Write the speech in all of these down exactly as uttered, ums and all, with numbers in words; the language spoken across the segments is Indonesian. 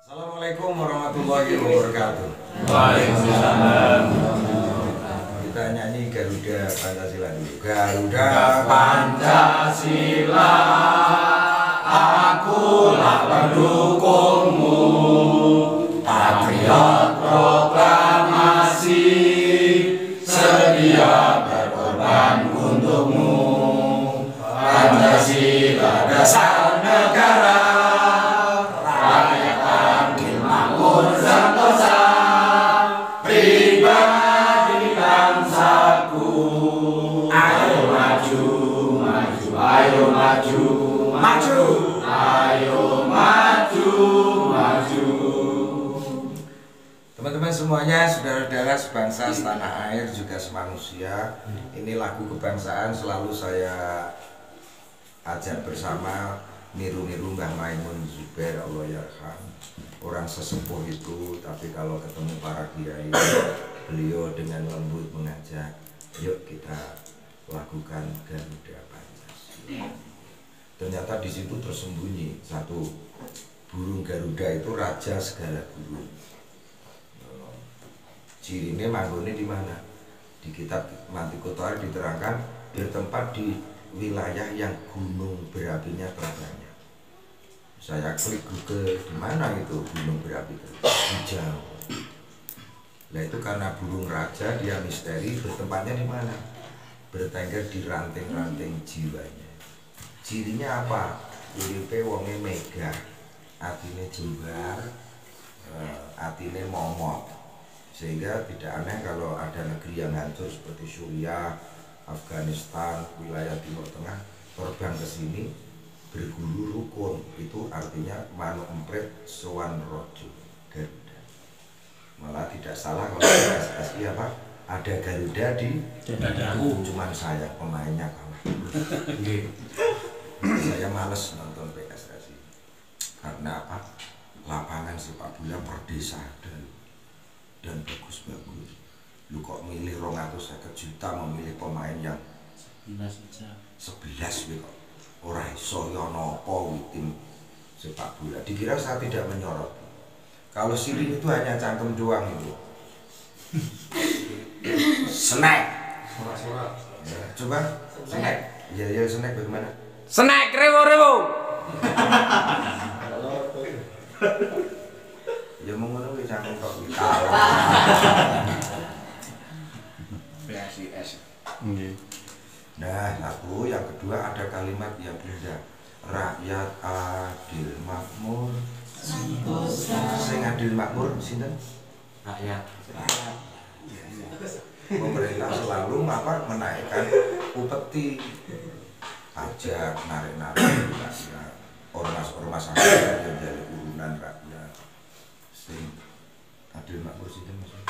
Assalamualaikum warahmatullahi wabarakatuh. Waalaikumsalam. Kita nyanyi Garuda Pancasila dulu. Garuda Pancasila, akulah pendukungmu, patriot proklamasi, sedia berkorban untukmu. Pancasila dasar negara, rakyat adil makmur sentosa, pribadi bangsaku. Ayo maju, maju, ayo maju, maju, ayo maju, maju. Teman-teman semuanya, saudara-saudara sebangsa, setanah air, juga semanusia. Ini lagu kebangsaan selalu saya ajak bersama niru-niru Mbah Maimun Zubair, Allah yarham. Orang sesepuh itu, tapi kalau ketemu para kiai, beliau dengan lembut mengajak, yuk kita lakukan Garuda Pancasila. Ternyata di situ tersembunyi satu, burung Garuda itu raja segala burung. Cirinya manggone di mana? Di kitab Mantiqut diterangkan bertempat di wilayah yang gunung berapinya terbanyak. Saya klik Google, di mana itu gunung berapi terbanyak? Di Jawa. Nah itu karena burung raja, dia misteri, bertempatnya di mana? Bertengger di ranting-ranting jiwanya. Cirinya apa? Uripe wonge megah, atine jembar, atine momot. Sehingga tidak aneh kalau ada negeri yang hancur seperti Suriah, Afghanistan, wilayah Timur Tengah, terbang ke sini berguru rukun. Itu artinya manu empret sowan rojo Garuda. Malah tidak salah kalau P S S I apa ada Garuda di dadaku. Cuman saya pemainnya kalah. Saya males nonton P S S I karena apa? Lapangan sepak bola perdesaan dan bagus-bagus. Lu kok milih rong atus seket juta memilih pemain yang sebelas aja. sebelas kok ora iso ya napa tim sepak bola. Dikira saya tidak menyorot. Kalau Sirin itu hanya cangkem doang itu. Snack. Surat-surat. Ya, coba snack. Ya ya snack bagaimana? Snack rewo-rewo. Ya mau ngono wis cangkem kok iki. P S I S. Nah, satu, yang kedua ada kalimat yang indah. Rakyat adil makmur. Sing adil makmur sinten? Rakyat. Pemerintah selalu apa menaikkan upeti, pajak, narik-narik rakyat, ormas-ormas rakyat yang jadi urunan rakyat. Sing adil makmur sinten maksudnya?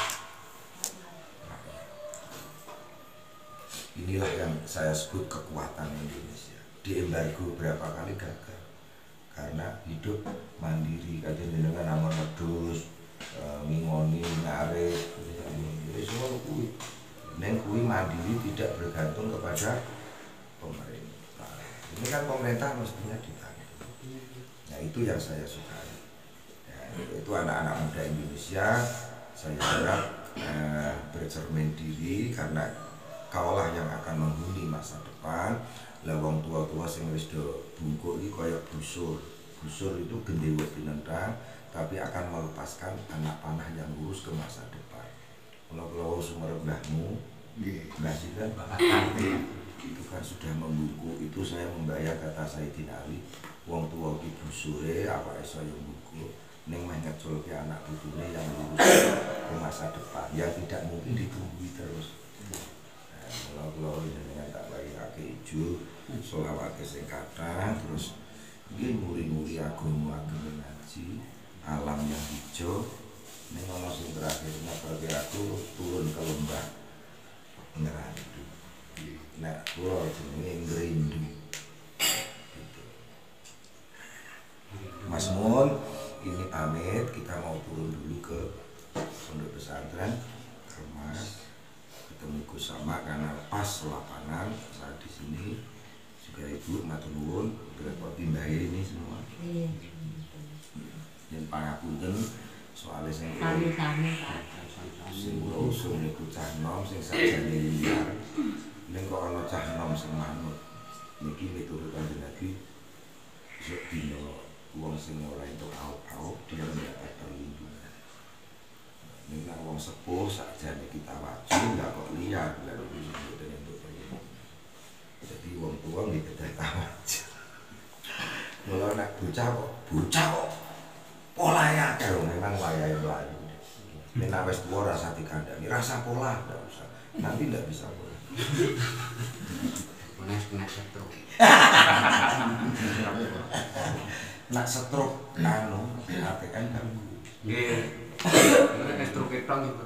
Inilah yang saya sebut kekuatan Indonesia. Di embargo berapa kali gagal karena hidup mandiri. Kajian jenengan aman wedhus, ngingoni, ngarit, jadi semua kuwi. Neng kuwi mandiri tidak bergantung kepada pemerintah. Ini kan pemerintah mestinya dibantu. Nah itu yang saya sukai. Ya, itu anak-anak muda Indonesia. Saya harap eh, bercermin diri karena kaulah yang akan menghuni masa depan. Lah wong tua-tua sing wis do bungkuk iki kaya busur. Busur itu gendewe pinentang tapi akan melepaskan anak panah yang lurus ke masa depan. Kalau sumber mbahmu, Mbah Sinten, itu kan sudah membungkuk. Itu saya membayar kata Sayyidina Ali, wong tua iki busure apa iso yo mbungkuk ning meh ngeculke anak putune yang lurus ke masa depan yang tidak mungkin ditunggui terus. Kalau jenengan tak bayarake ijo, selawat sing kathah, terus nggih muri-muri agama agama ngaji, alam yang hijau. Ning ana sing terakhir ngabarke aku turun ke lembah Ngerandu. Nek kula jenenge Ngrindu. Gitu. Mas Mun, ini pamit, kita mau turun dulu ke pondok pesantren Kermas. Ketemu Gus Sama karena pas lapangan saat di sini juga ibu matur nuwun repot timbahe ini semua. Yang pangapunten soalé sing Sami-sami Pak. sing kula usul niku cah nom sing sakjane liar. Ning kok ana cah nom sing manut. Niki miturut Kanjeng Nabi sok dina wong sing ora entuk aup-aup dia mendapat perlindungan. Ning nek wong sepuh sakjane kita wajib enggak kok liar lalu mboten entuk perlindungan. Jadi wong tua nggih kedah wajib. Mula nek bocah kok bocah kok polahe akeh memang wayahe mlayu. Nek wis tuwa rasa dikandani, rasa pola enggak usah. Nanti enggak bisa pola. Menes kena stroke. Nak stroke anu A T M kan. Nggih. Nek stroke tong gitu.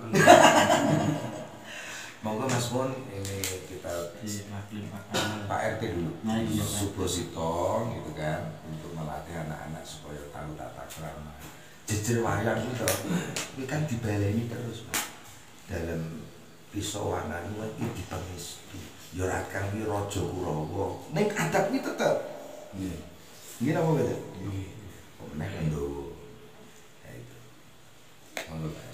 Monggo Mas Mun ini kita Pak R T dulu. Nah, iya, Pak. Suposito gitu kan untuk melatih anak-anak supaya tahu tata krama. Jejer wayang itu ini kan dibaleni terus Pak. Dalam pisau warna ini lagi dipengestu. Ya ora kang iki raja Kurawa. Ning adab iki tetep. Nggih. Nggih napa betul? Nggih. Kok nek ndo. Ya itu. Monggo Pak.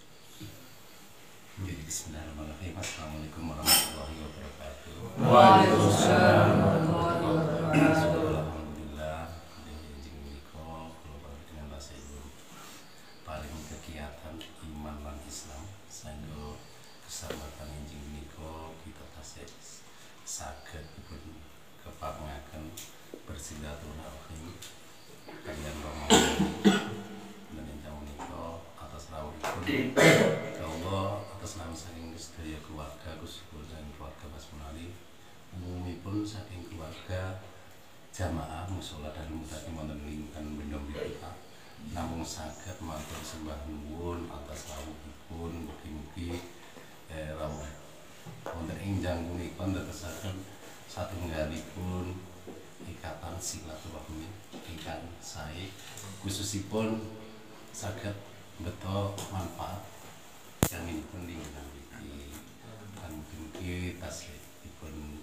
Bismillahirrahmanirrahim. Assalamualaikum warahmatullahi wabarakatuh. Waalaikumsalam warahmatullahi wabarakatuh. Alhamdulillah, dengan menika kula dengan bahasa ibu paling kegiatan iman lan Islam sanggo kesempatan injing menika kita tasih saged pun kepangaken bersilaturahim kaliyan Romawi dengan jamu menika atas rawuhipun Allah atas nama saking sedaya keluarga khususipun dan keluarga Mas Munali umumipun saking keluarga jamaah mushola dan mutati wonten lingkungan bendhom kita namung saged matur sembah nuwun atas rawuhipun mugi-mugi eh, rawuh wonten ing jangkung punika ndadosaken satunggalipun ikatan silaturahmi ingkang sae khususipun saged beto manfaat yang ini pun lingkungan iki kan mungkin tasih dipun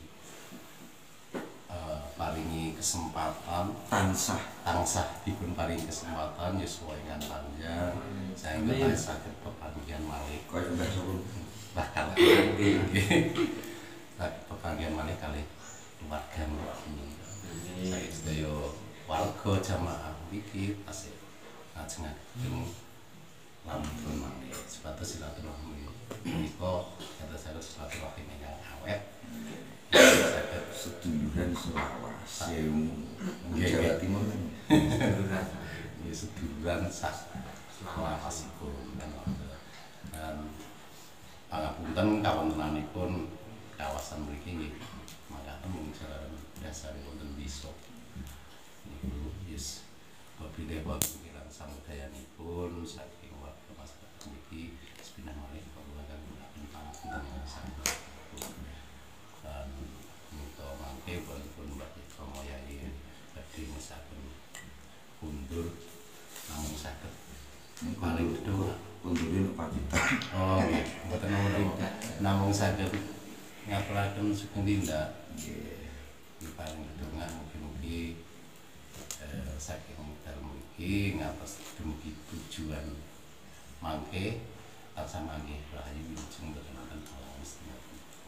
uh, paringi kesempatan Tansah tansah dipun paringi kesempatan yuswa ingkang panjang sehingga tansah saged pepanggihan malih koyo Mbah Solo. bakal nggih saged pepanggihan malih kalih keluarga mriki saya sedaya warga jamaah iki tasih ngajengaken lampun malih sebatas silaturahmi menika kata saya silaturahmi ingkang awet saged Seduluran Sulawesi Nggih, Jawa nggih. Timur kan. ya seduluran sah selawasipun dan dan pangapunten kawontenanipun kawasan mriki nggih mangkaten mung jalan dasaripun wonten bisa niku yes babile wonten kirang samudayanipun saking warga masyarakat niki sepindah malih kula kangge pangapunten sanget dan minta mangke pun Mbak Romo Yai badhe mesaken mundur namung saged paling kedua Undurin Pakita. oh nggih mboten nomor namung saged ngapuraken sugeng tindak nggih paling kedua mugi-mugi eh, saking dalem mriki ngatos dumugi tujuan mangke tansah mangke rahayu wilujeng boten wonten halang istimewa.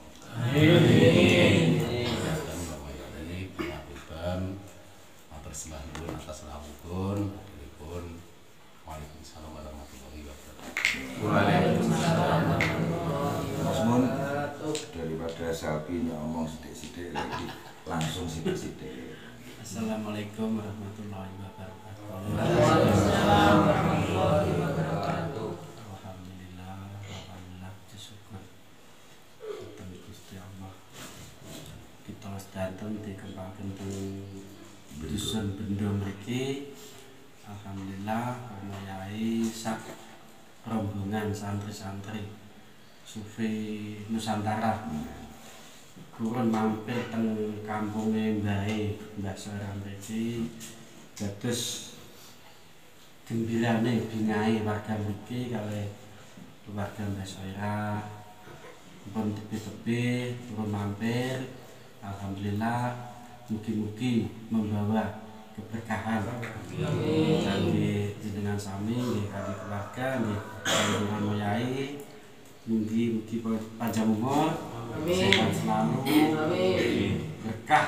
Amin. Dan Bapak Yai pangapunten matur sembah nuwun atas rawuhipun pun Waalaikumsalam warahmatullahi wabarakatuh. Waalaikumsalam. Mas Mun daripada selfie ngomong sithik-sithik lagi langsung sithik-sithik. Assalamualaikum warahmatullahi wabarakatuh. Waalaikumsalam warahmatullahi wabarakatuh. Alhamdulillah, alhamdulillah syukur Kita Gusti Allah. Kita sedanten dikembangaken teng dusun Bendhom mriki. Alhamdulillah Romo Yai sak rombongan santri-santri Sufi Nusantara turun mampir teng kampunge mbahe Mbah Soeram mriki dados gembirane bingahe warga mriki kalih keluarga Mbah Soeram pun tepi-tepi turun mampir. Alhamdulillah mugi-mugi membawa keberkahan. Kangge jenengan sami nggih kangge keluarga nggih kangge moyai mugi-mugi panjang umur, sehat selalu, berkah.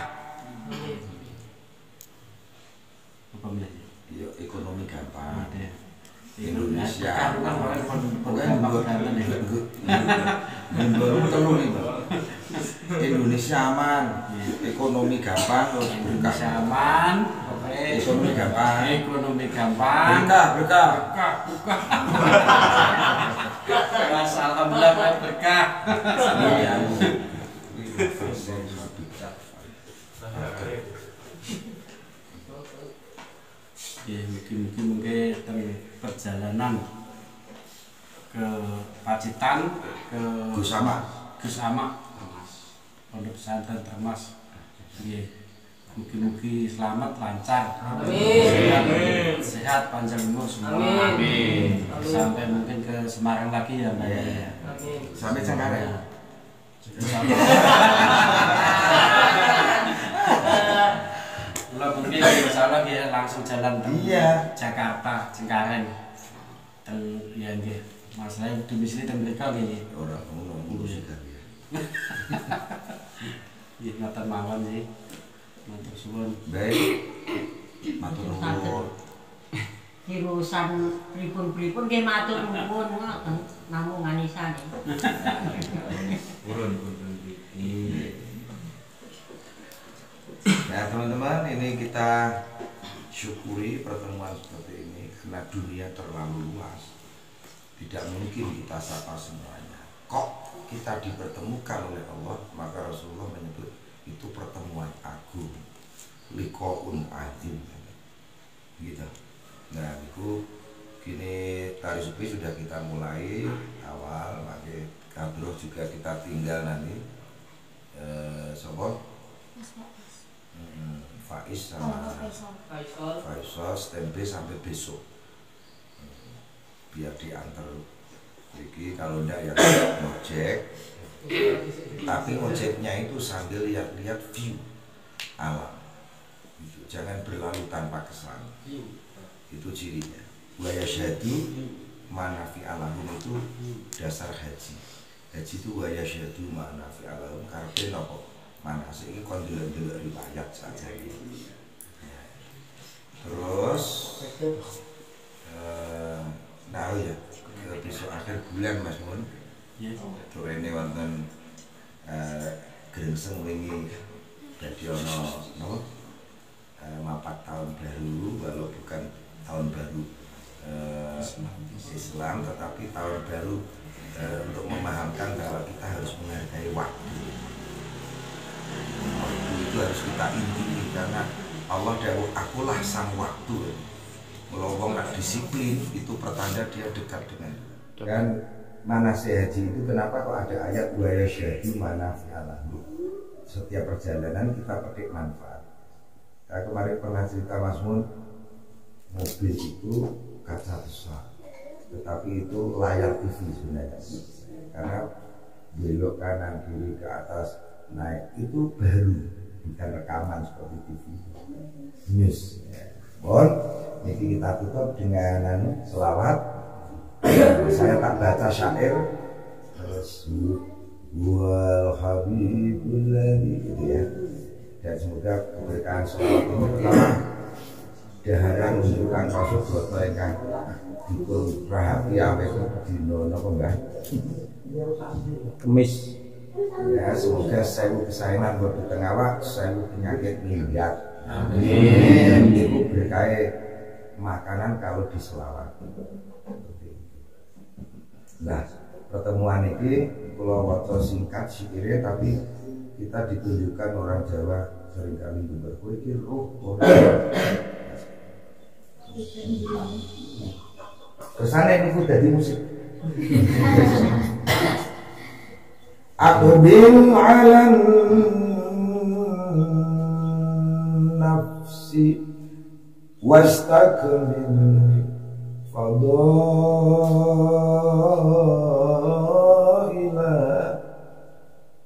Apa meneh? Ya ekonomi gampang. Ada. Indonesia kan bukan baru telur itu. Indonesia aman, ekonomi gampang, terus Indonesia aman, oke. Ekonomi gampang. Ekonomi gampang. Berkah, berkah. Berkah, berkah. Mas alhamdulillah berkah. Iya. Ya, mungkin-mungkin mungkin teng perjalanan ke Pacitan, ke Gus Ama. Gus Ama, Pondok Pesantren Termas. Nggih. Mugi-mugi selamat, lancar. Amin. Sehat, panjang umur semua. Amin. Sampai mungkin ke Semarang lagi ya, Mbak. Iya. Amin. Sampai Cengkareng. Kalau mungkin insya Allah ya langsung jalan ke Iya. Jakarta, Cengkareng. Dan ya nggih, masalahnya domisili teng mriko nggih. Orang ngono ngurus kan ya. Nggih ngoten mawon sih. Matur suwun. Baik. Matur nuwun. Diurusan pripun-pripun nggih matur nuwun ngoten namung anisane. Urun, urun. Iya. Nah teman-teman, ini kita syukuri pertemuan seperti ini karena dunia terlalu luas, tidak mungkin kita sapa semuanya. Kok kita dipertemukan oleh Allah, maka Rasulullah menyebut itu pertemuan agung, liqaun azim, gitu. Nah itu kini tari sufi sudah kita mulai awal, pakai kadroh juga kita tinggal nanti. Eh, sobo? Hmm, Faiz sama Faisal stand by sampai besok. Hmm, biar diantar. Jadi kalau enggak ya ngojek. Tapi ngojeknya itu sambil lihat-lihat view alam. Gitu. Jangan berlalu tanpa kesan. Itu cirinya. Wa yasyhadu manafi alahum itu dasar haji. Haji itu wa yasyhadu manafi alahum karepe napa? Manasik ini kon delok-delok riwayat saja. Terus eh nah ya ke besok akhir bulan Mas Mun. Nggih. Terus ini wonten eh Grengseng wingi dadi ana napa? Eh, mapat tahun baru, walau bukan tahun baru eh, Islam, tetapi tahun baru eh, untuk memahamkan bahwa kita harus menghargai waktu. Waktu itu harus kita inti karena Allah dawuh akulah sang waktu. Kalau wong nak disiplin itu pertanda dia dekat dengan kan manasik haji itu kenapa kok ada ayat wa yasyhadu manafi'alahu. Setiap perjalanan kita petik manfaat. Saya kemarin pernah cerita Mas Mun, mobil itu kaca besar, tetapi itu layar T V sebenarnya. Karena belok kanan kiri ke atas naik itu baru, bukan rekaman seperti T V news. Bon, ini kita tutup dengan selawat. Saya tak baca syair terus wal habibul ladzi gitu ya. Dan semoga keberkahan selawat ini pertama dahara menunjukkan rasul broto ingkang dipun rahati awet dina napa Mbah? Kemis. Ya, semoga sewu kesaenan buat di tengah awak, sewu penyakit minggat. Amin. Itu berkait makanan kalau diselawat. Nah, pertemuan ini kalau waktu singkat sikire tapi kita ditunjukkan orang Jawa seringkali berkowe iki roh. Kesana ini dadi musik. Aqbil ala nafsi wastakmil fadaila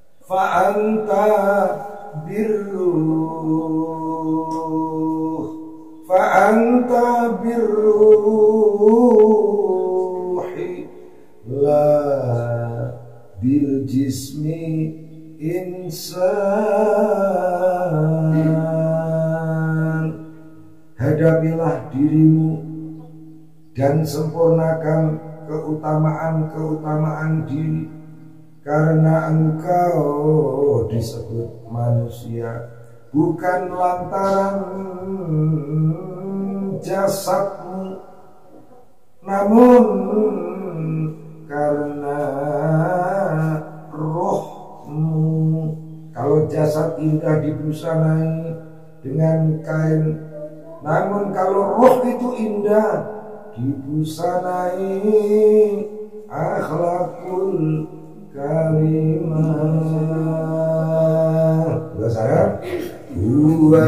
fa anta birruh fa anta birruhi la bil jismi insan. Hadapilah dirimu dan sempurnakan keutamaan-keutamaan diri, karena engkau disebut manusia bukan lantaran jasadmu, namun karena rohmu. Kalau jasad indah dibusanai dengan kain, namun kalau roh itu indah dibusanai akhlakul karimah. Udah saya Wa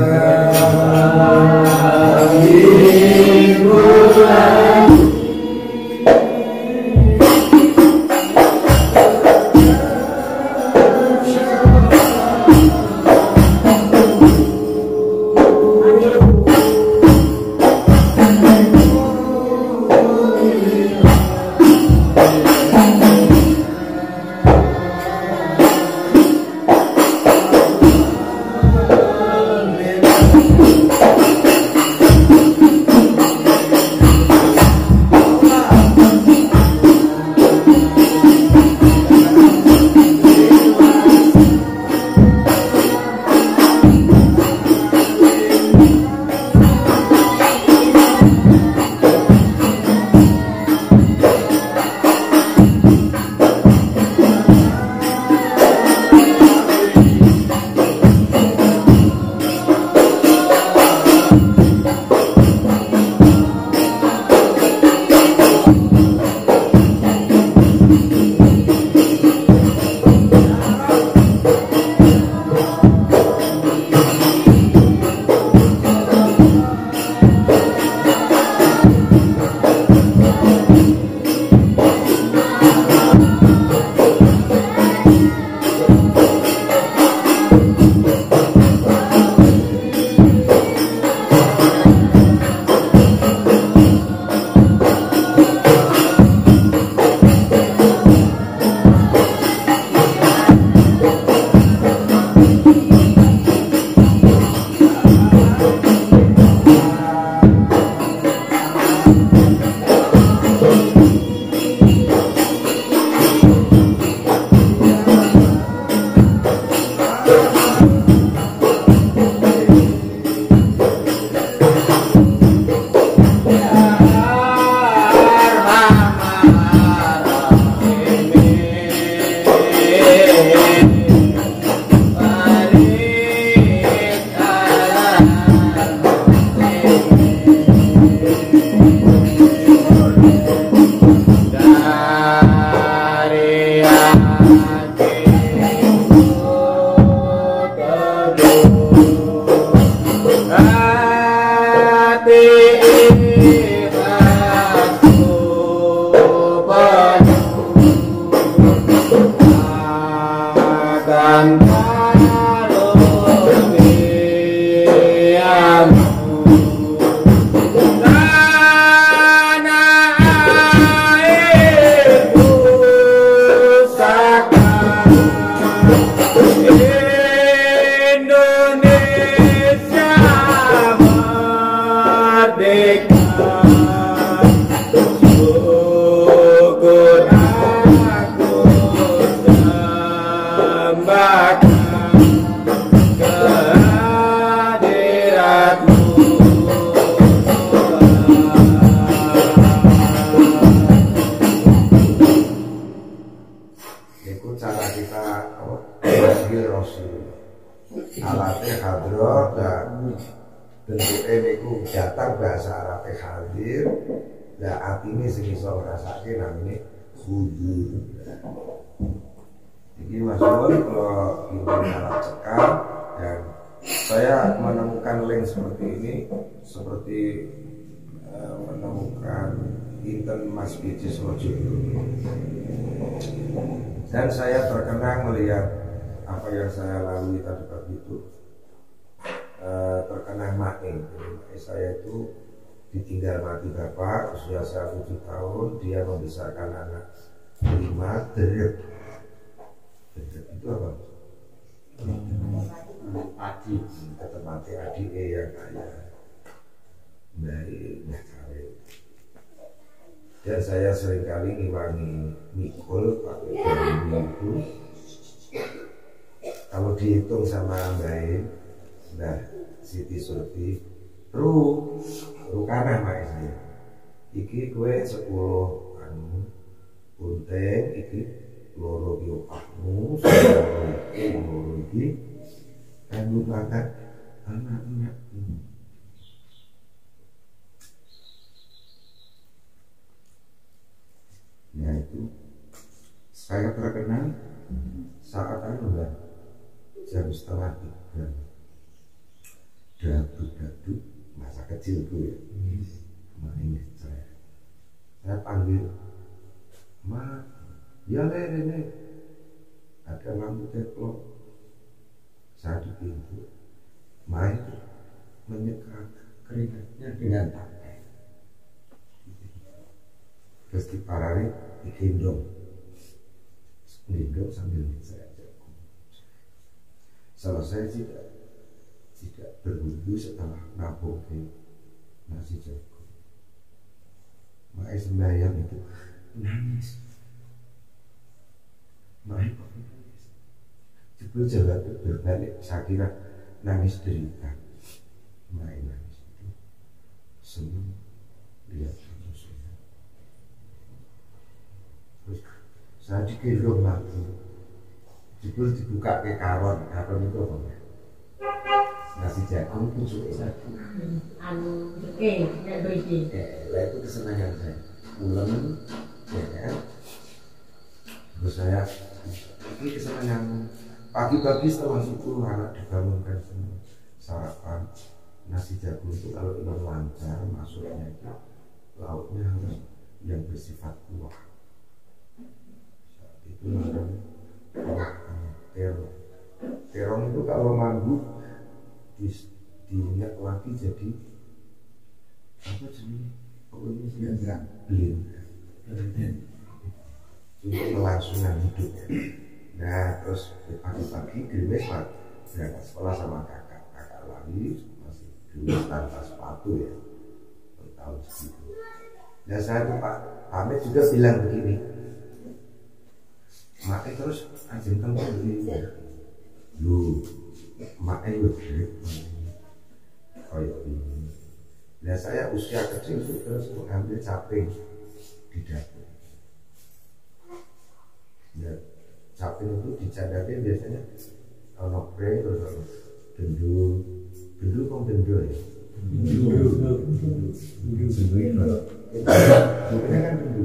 seperti uh, menemukan Inten Mas Bijis Rojo, dan saya terkenang melihat apa yang saya lalui tadi pagi itu. uh, terkena mae. Mae saya itu ditinggal mati bapak usia saya tujuh tahun, dia membesarkan anak lima. Derep derep itu apa? Adik Tetap mati adik yang kaya baik nggak kawin. Dan saya seringkali ngiwangi mikul pakai bambu itu. Kalau dihitung sama baik, nah Siti Surti ru ru kana mak saya. Iki kue sepuluh anu punten, iki loro ki opahmu, iki loro iki kanggo makan anak-anakmu. Ya itu saya terkenal saat anu kan jam setengah tiga dadu-dadu masa kecilku ya main saya saya panggil ma ya le le ada lampu teplok saya di pintu main menyeka keringatnya dengan tangan terus diparani digendong digendong sambil saya jagung. Selesai tidak tidak berwudu setelah nabung ke nasi jagung. Makanya sembahyang itu nangis. Makanya kok nangis. Jebul jalan berbalik, saya kira nangis derita. Makanya nangis itu senang lihat manusia. Terus saya digendong lagi. Jebul dibuka ke karon, karon itu apa ya? Nasi jagung tusuk jagung. Anu, eh, nek iki. Eh, lah itu kesenangan saya. Ulem, ya kan? Terus saya, ini kesenangan. Pagi-pagi setelah itu anak dibangunkan semua sarapan nasi jagung itu kalau ingin lancar masuknya itu lauknya harus yang bersifat kuah. Saat itu namanya terong. Terong itu kalau manggu di diingat lagi jadi apa jenis pokoknya enggak belin untuk kelangsungan hidupnya. Nah terus pagi-pagi gerimis berangkat sekolah sama kakak kakak lari masih dulu tanpa sepatu ya tahun segitu. Nah saya tuh Pak Hamid juga bilang begini, Mak terus anjing tempat begini lu Mak lu kayak ini. Nah saya usia kecil itu terus mengambil caping di dapur. Ya, caping itu dicadakin biasanya ono pre terus ono dendu, dendu kok dendu ya. Dendu, dendu, dendu. Itu kan dendu.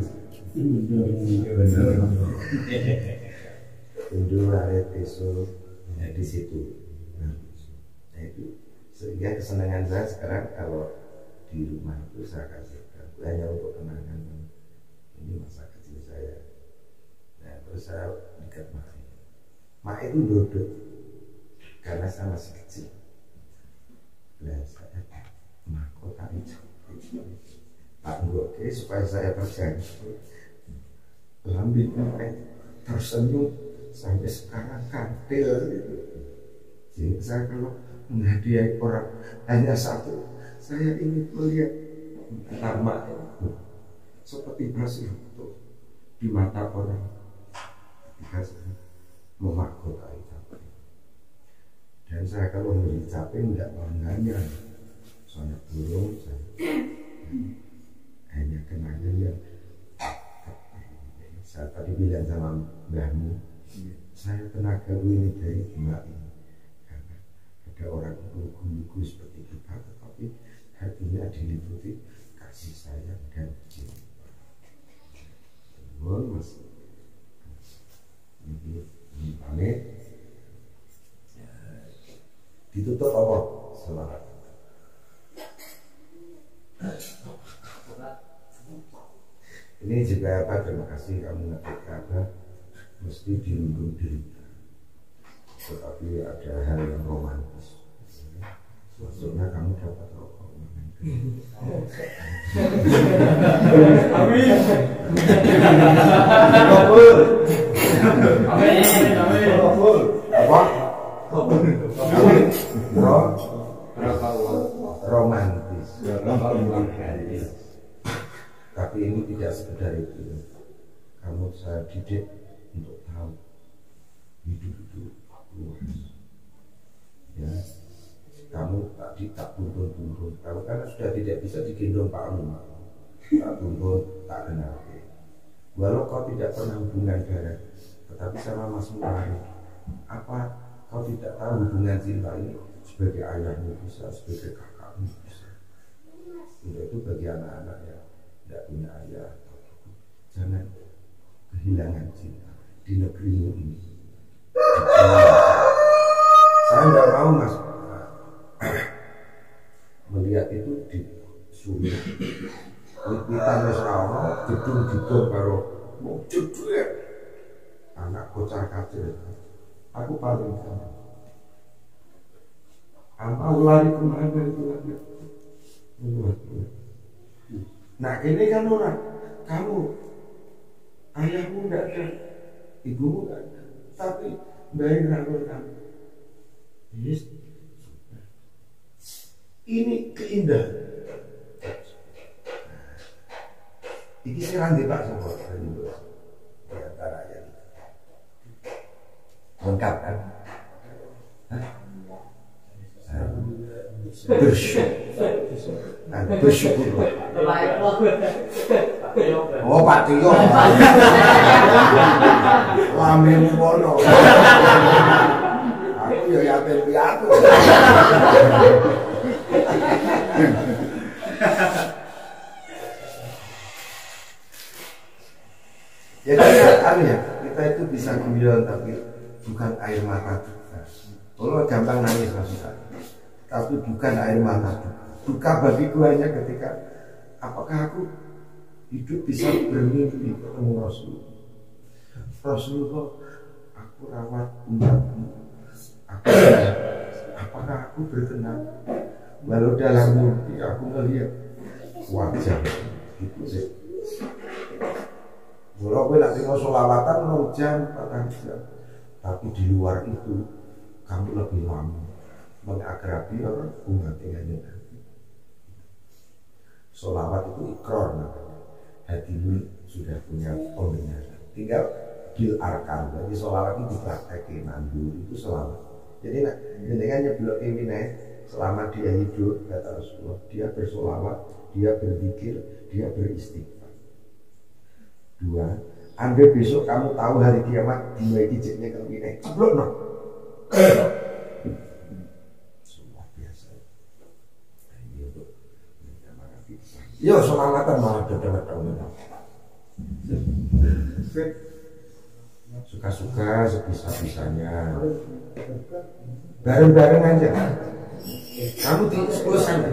Dendu ada peso di situ. Nah itu sehingga kesenangan saya sekarang kalau di rumah itu saya kasihkan hanya untuk kenangan ini masa kecil saya. Nah terus saya dekat Mak. Mak itu duduk karena saya masih kecil. Nah saya mahkota itu tak ngoke supaya saya percaya. Lambit Mak tersenyum sampai sekarang kantil gitu. Jadi saya kalau menghadiahi orang hanya satu, saya ingin melihat Mak seperti berhasil di mata orang ketika saya memahkotai caping. Dan saya kalau memberi caping tidak mengenanya soalnya burung saya hanya kenangan yang saya tadi bilang sama mbahmu, saya tenagaku ini dari Mak ini karena ada orang lugu-lugu seperti kita tetapi hatinya diliputi kasih sayang dan cinta. Mohon mas ini ini pamit ditutup apa selamat. Ini juga apa, terima kasih kamu ngetik kabar mesti dirundung derita tetapi ada hal yang romantis. Besoknya kamu dapat rokok. Amin. Kabul. Amin. Amin. Kabul. Apa? Amin. Ro. Romantis. Romantis. Tapi ini tidak sekedar itu. Kamu saya didik untuk tahu hidup itu luas. Ya, kamu tadi tak buntun-buntun. Kamu kan sudah tidak bisa digendong Pak Anu. Tak buntun, tak kenal. Walau kau tidak pernah hubungan darah, tetapi sama Mas Mulari, apa kau tidak tahu hubungan cinta ini sebagai ayahmu bisa, sebagai kakakmu bisa. Untuk itu bagi anak-anak yang tidak punya ayah, jangan kehilangan cinta di negeri ini. Saya tidak mau Mas melihat itu di Sumut. Kita mesra gedung dibom karo wujud duit anak kocar kacir. Aku paling sama. Amal lari kemana itu lagi? Nah ini kan orang kamu ayahmu tidak ada, ibumu tidak ada, tapi bayi rangkul kamu. Yes. Ini keindahan. Iki sih nanti Pak Sopo di antara yang lengkap kan? Bersyukur, bersyukur. Oh Pak Tio, lamin mono. Aku ya yatim piatu. Jadi ya, kita itu bisa guyon tapi bukan air mata duka. Kalau gampang nangis maksudnya, tapi bukan air mata duka. Duka bagiku hanya ketika apakah aku hidup bisa bermimpi ketemu Rasul. Rasulullah, aku rawat umatmu. Aku, apakah aku berkenan? Walau dalam mimpi aku melihat wajah gitu sih. Kalau gue nanti mau sholawatan mau jam, patang jam, tapi di luar itu kamu lebih lama mengakrabi orang umat yang nanti. Sholawat itu ikrar namanya. Hatimu sudah punya pembenaran. Tinggal bil arkan. Jadi sholawat itu dipraktekin nandur itu sholawat. Jadi nak jenengan nyeblok ini selama dia hidup kata Rasulullah, dia bersolawat, dia berzikir, dia beristighfar. Dua, andai besok kamu tahu hari kiamat dua ini jeknya kalau ini ceblok no. Sudah biasa. Yo selamatan malah datang-datang. Suka-suka sebisa-bisanya. Bareng-bareng aja. Kamu di sepuluh sana.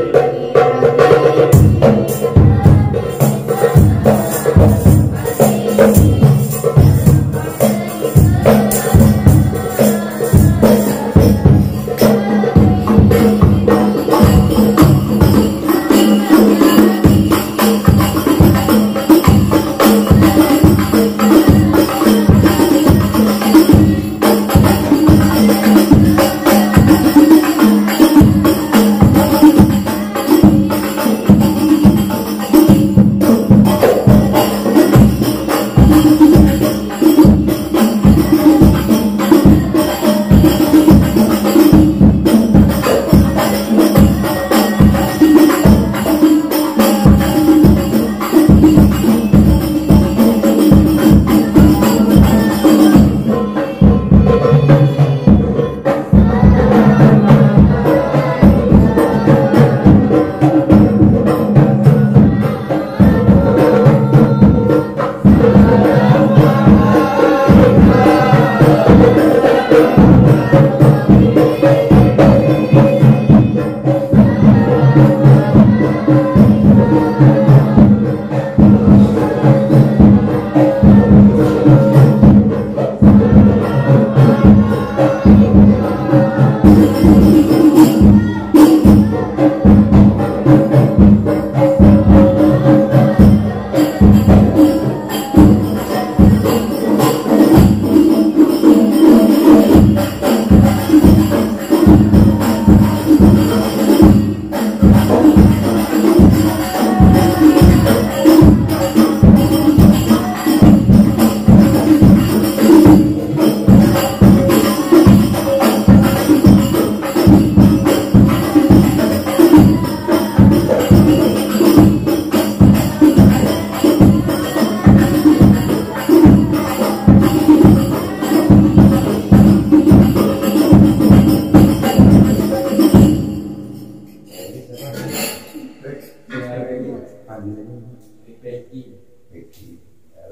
Thank you.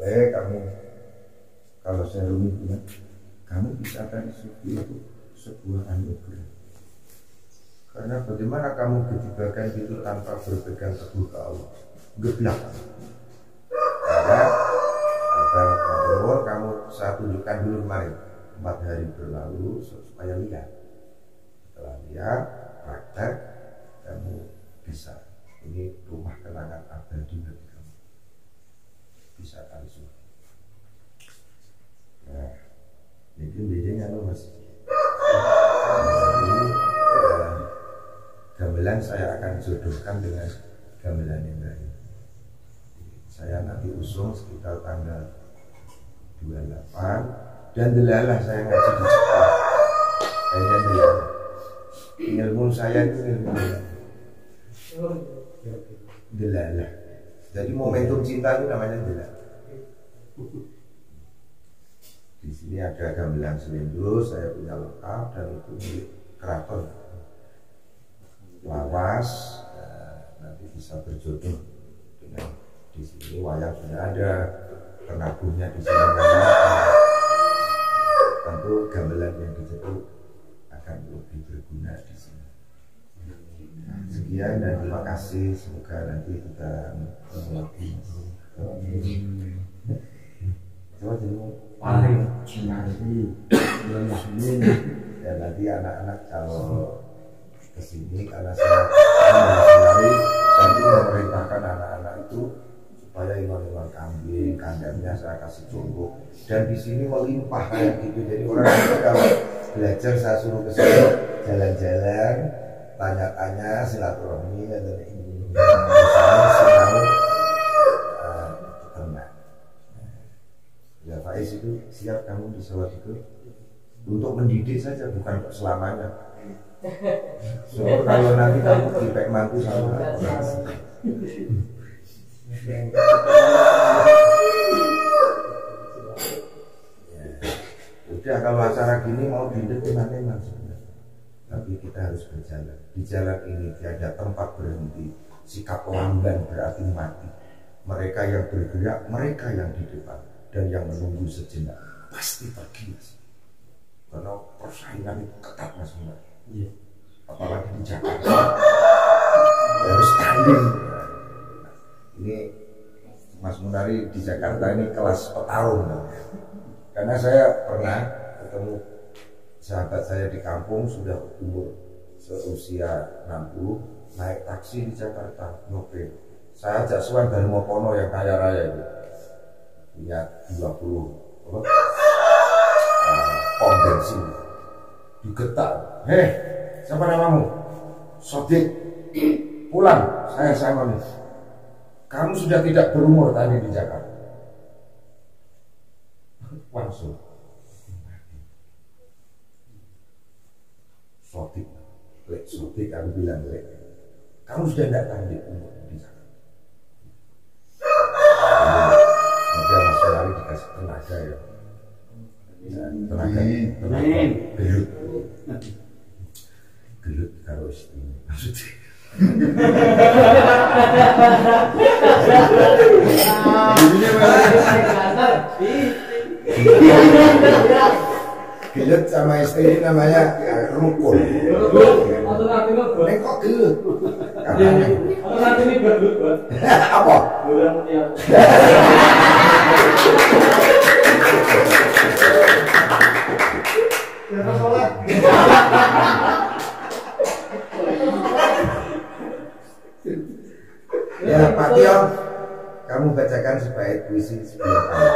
boleh kamu, kalau saya Rumi bilang, kamu bisa tari sufi itu sebuah anugerah. Karena bagaimana kamu ketibakan itu tanpa berpegang teguh ke Allah, geblak. Karena apa kamu saya tunjukkan dulu kemarin, empat hari berlalu supaya lihat. Setelah lihat, praktek, kamu bisa. Ini rumah kenangan abadi bagi kamu. Bisa tari sufi. Nah, ini bedanya lo mas. Ini uh, gamelan saya akan jodohkan dengan gamelan yang lain. Saya nanti usung sekitar tanggal dua puluh delapan dan delalah saya ngaji di Jepang. Kayaknya delalah. Ilmu saya itu ilmu delalah. Jadi momentum cinta itu namanya delalah. Di sini ada gamelan selendro, saya punya lengkap dan itu milik keraton. Lawas, nah, nanti bisa berjodoh dengan di sini wayang sudah ada, penabungnya di sini ada. Tentu gamelan yang dicetuk akan lebih berguna di sini. Sekian dan terima kasih, semoga nanti kita melewati. Coba jadi paling nanti dan nanti anak-anak kalau kesini karena saya mengenai saya itu memerintahkan anak-anak itu supaya iman-iman kambing, kandangnya saya kasih contoh dan di sini melimpah kayak gitu. Jadi orang itu kalau belajar saya suruh ke sini jalan-jalan, tanya-tanya, silaturahmi dan ini misalnya selalu uh, tenang. Ya Faiz itu siap kamu di Sawah itu untuk mendidik saja, bukan untuk selamanya. So kalau nanti kamu dipek mantu sama orang, ya, udah kalau acara gini mau didik teman-teman sebenarnya. Tapi kita harus berjalan. Di jalan ini tiada tempat berhenti. Sikap lamban berarti mati. Mereka yang bergerak, mereka yang di depan. Dan yang menunggu sejenak pasti pergi mas. Karena persaingan itu ketat mas Munari. Iya. Apalagi di Jakarta harus tanding. Ini Mas Munari di Jakarta ini kelas petarung. Karena saya pernah ketemu sahabat saya di kampung sudah umur seusia enam puluh naik taksi di Jakarta nyopir. Saya ajak Suwan Darmopono yang kaya raya itu. Punya dua puluh apa? Uh, pom bensin digetak. Heh, siapa namamu? Sodik. Pulang, saya sama nih. Kamu sudah tidak berumur tadi di Jakarta. Langsung. Sodik, lek sodik kamu bilang lek. Kamu sudah tidak tadi umur di Jakarta. Semoga Mas Solari dikasih tenaga ya. Ya, tenaga, tenaga gelut, gelut kalau ini maksudnya. Gelut sama istri namanya rukun. Ini kok gelut? Katanya. Apa? Ya Pak Tio, kamu bacakan sebaik puisi sebelum kamu.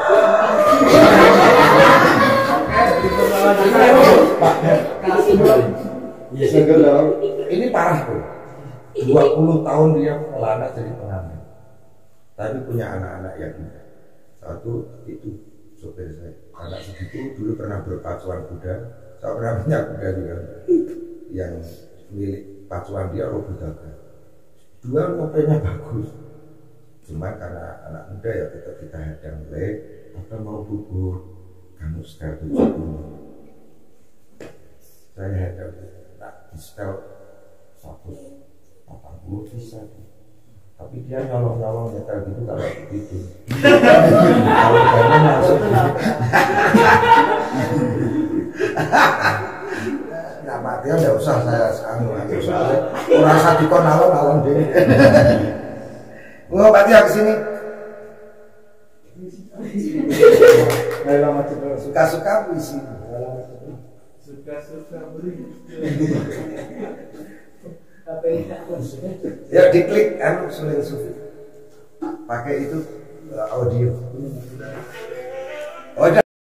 Ini parah tuh. dua puluh tahun dia melana jadi pengamen. Tapi punya anak-anak yang indah. Satu itu sopir saya. Anak segitu dulu pernah berpacuan kuda. Saya pernah punya kuda juga. Yang milik pacuan dia Robudaga. Dua motornya bagus. Cuma karena anak muda ya tetap kita hadang lek. Apa mau bubur? Kamu setel tujuh puluh. Saya hadang tak di setel satu delapan puluh bisa. Tapi dia nyolong-nyolong nyetel gitu kalau begitu. Kalau jangan langsung. Nah, Pak Tio nggak usah saya anu lagi soalnya orang sadikon alon-alon deh. Mau Pak Tio kesini. Suka-suka puisi. Suka-suka beri. Ya diklik anu Suling Sufi. Pakai itu uh, audio. Oh, ada.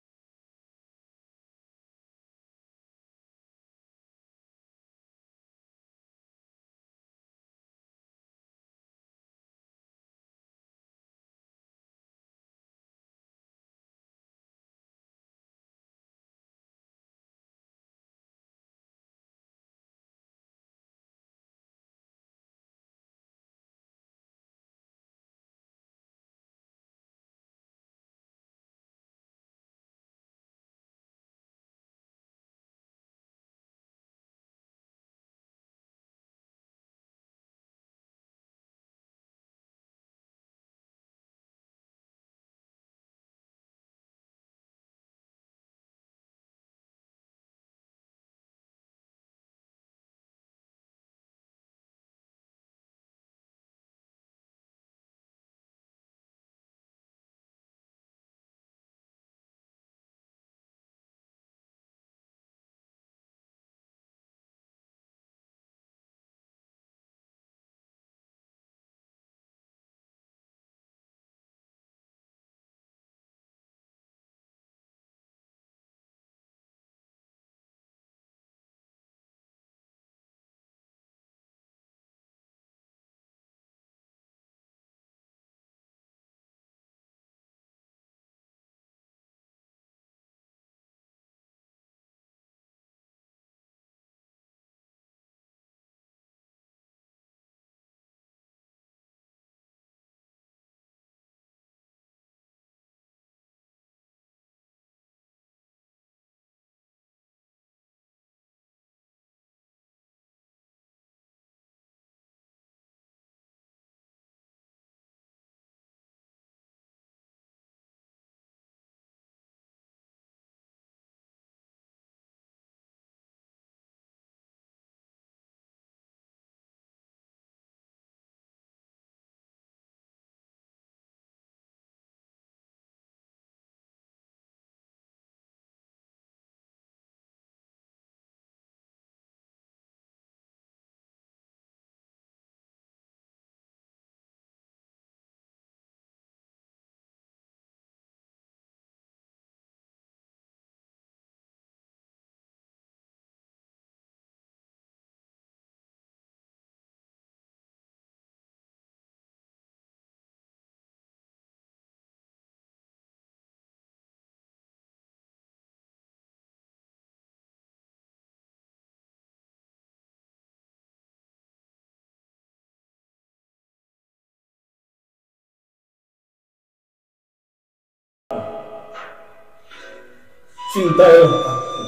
Cintailah aku,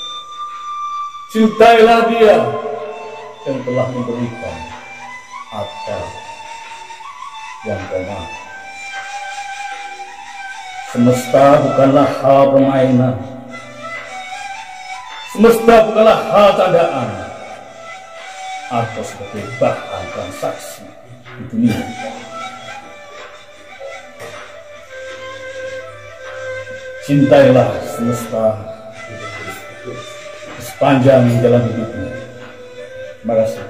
cintailah dia yang telah memberikan akal yang benar. Semesta bukanlah hal permainan, semesta bukanlah hal candaan, atau sebagai bahan transaksi di dunia. Cintailah semesta sepanjang jalan hidupmu. Terima kasih.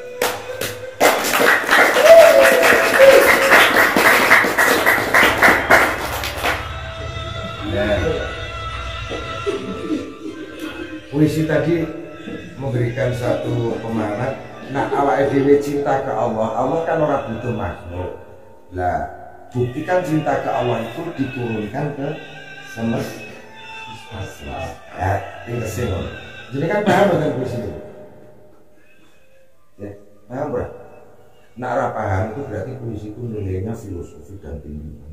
Nah, puisi tadi memberikan satu pemahaman. Nah, awake dhewe cinta ke Allah, Allah kan orang butuh makhluk. Lah, buktikan cinta ke Allah itu diturunkan ke semesta. Ya, ini kesini. Jadi kan paham dengan puisi itu? Ya, paham bro? Nah, arah paham itu berarti puisi itu nilainya filosofi dan tinggi.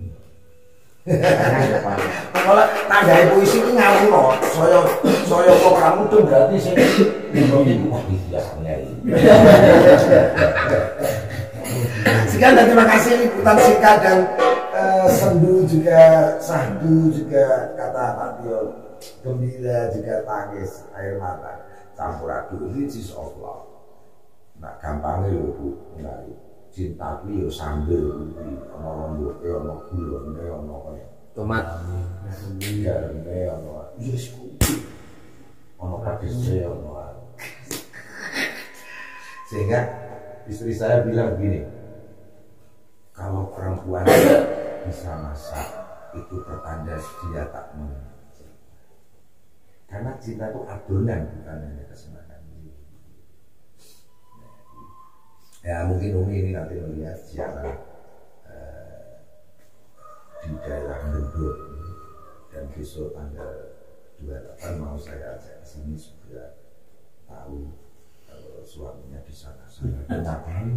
Kalau tandai puisi itu ngawur loh, saya saya kok kamu tuh berarti sih ini wah biasanya ini. Sekian dan terima kasih liputan singkat dan uh, sendu juga sahdu juga kata Pak Tio, gembira juga tangis air mata campur aduk. This is of love. Nah gampangnya lho Bu, nggak cinta ku yo sambel ono lombok ono gulone ono tomat garene ono yes kuwi ono padese ono. Sehingga istri saya bilang begini, kalau perempuan bisa masak itu pertanda dia tak mengerti. Karena cinta itu adonan bukan hanya kesenangan. Ya mungkin Umi ini nanti melihat siaran uh, di daerah Gendut dan besok tanggal dua puluh delapan mau saya ajak ke sini supaya tahu kalau suaminya di sana sana ngapain.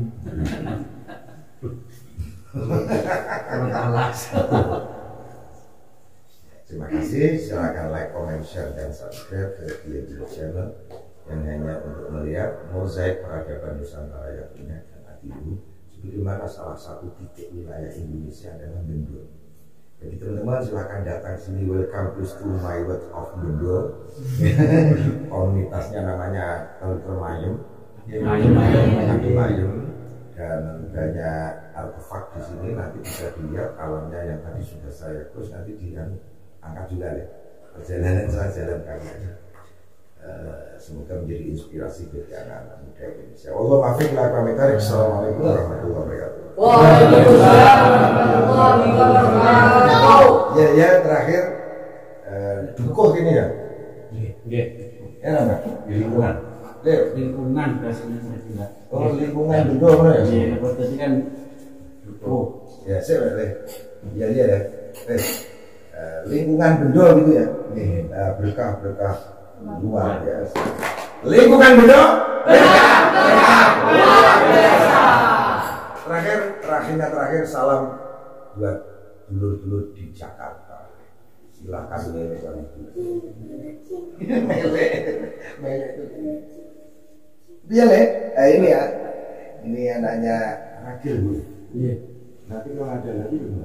Terima kasih, silakan like, comment, share dan subscribe ke YouTube channel yang hanya untuk melihat mozaik peradaban Nusantara yang punya dan adilu, seperti mana salah satu titik wilayah Indonesia adalah Bendul. Jadi teman-teman silakan datang sini, welcome please to my world of Bendul. Komunitasnya namanya Termayem, Termayem, dan banyak artefak di sini. Nanti bisa dilihat alamnya yang tadi sudah saya terus nanti diangkat juga deh perjalanan saya jalan kaki. Uh, semoga menjadi inspirasi bagi anak-anak muda Indonesia. Allah maafin lah kami tarik. Assalamualaikum warahmatullahi wabarakatuh. Waalaikumsalam warahmatullahi wabarakatuh. Ya ya terakhir uh, dukuh ini ya. Nggih. Ya nama di lingkungan. Leo. Lingkungan biasanya saya tidak. Oh lingkungan dulu mana ya? Iya, berarti kan dukuh. Ya saya boleh. Iya iya ya. Eh, uh, lingkungan bendol gitu ya. Nih uh, berkah berkah. Luar biasa. Lingkungan bendol berkah berkah luar biasa. Terakhir terakhirnya terakhir salam buat dulur-dulur di Jakarta. Silakan mele kali itu. Mele mele itu. Dia le, eh, ini ya, ini anaknya Ragil Bu. Iya. Nanti kalau ada lagi gimana?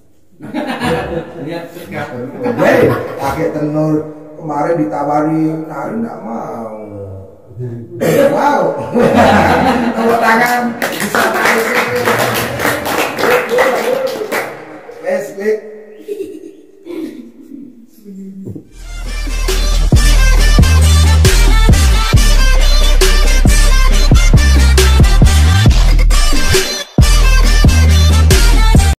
Lihat dekat. Hei, pakai tenur kemarin ditawari nari nggak mau. Wow, tepuk tangan bisa nari sini. Let's